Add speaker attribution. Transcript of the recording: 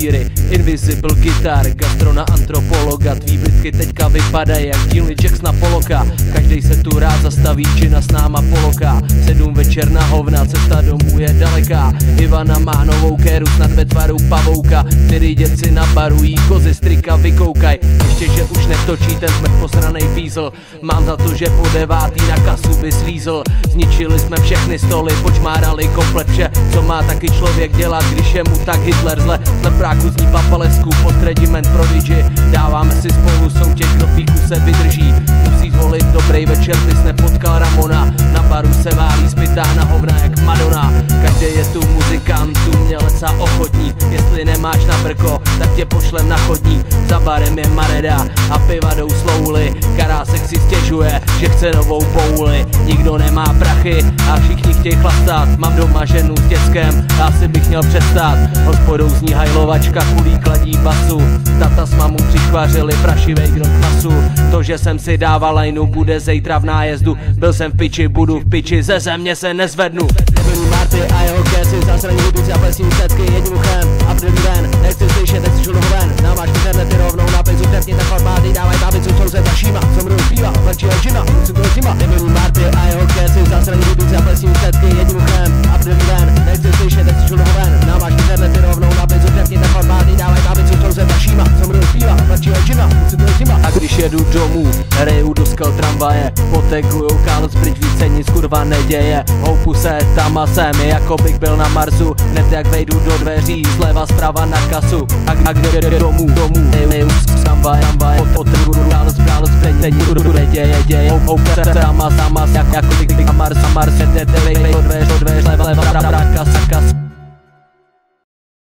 Speaker 1: papíry, invisible gitar, gastrona antropologa. Tvý blitky teďka vypadají jak dílny Jax na Poloka. Každej se tu rád zastaví, čina s náma poloká. 7 večer na hovna, cesta domů je daleká. Ivana má novou kéru, snad ve tvaru pavouka. 4 děci nabarují, kozy strika vykoukaj. Ještě že už netočí ten smrt posranej fízl. Mám za to, že po 9. na kasu by slízl. Zničili jsme všechny stoly, počmárali komplet vše, co má taky člověk dělat, když je mu tak Hitler zle. Na práku zní Papalesku pod regiment Prodigy. Dáváme si spolu soutěž, kdo píku se vydrží. Musí zvolit dobrý večer, bys nepotkal Ramona. Na baru se válí spytá na hovna jak Madonna. Každý je tu muzikant, umělec a ochotník. Jestli nemáš na brko, tak tě pošlem na chodník. Za barem je Mareda a piva jdou slowly. Karásek si stěžuje, že chce novou bouli. Nikdo nemá prachy a všichni chtějí chlastat. Mám doma ženu s dětskem, asi bych měl přestat. Hospodou zní hajlovačka, kulí kladí basu. Tata s mamou přiškvařili prašivej grok masu. To, že jsem si dával lajnu, bude zítra v nájezdu. Byl jsem v piči, budu v piči, ze země se nezvednu.
Speaker 2: Nebyl Marty a jeho kéci, zasraní hubici a plesní úsledky jedním uchem. A první den, nechci slyšet, nechci šudu ven. Namáš internety rovnou na pejzu, trefně tak formátý, dávaj babicu, jsou se tašíma. Co mrou zpíva, mrčí lečina, musím to zima. Nebyl Marty a jeho kéci, zasraní hubici a plesní úsledky jedním uchem. A první den, nechci slyšet, nechci šudu ven. Namáš internety rovnou na pejzu, trefně tak formátý, dávaj babicu, jsou se tašíma. Co mrou zpíva, mrčí lečina, musím to zima.
Speaker 1: A když jedu domů, reju do skal tramvaje. Poteklujou Carlos Bridge, více nic kurva neděje. Houpu se tam a sem, jako bych byl na Marsu. Hned jak vejdu do dveří, zleva zprava na kasu. A kde jde domů, reju tramvaje. Poteklujou Carlos Bridge, nic kurva neděje. Houpu se tam a sem, jako bych byl na Marsu. Hned jak vejdu do dveří, zleva zprava na kasu.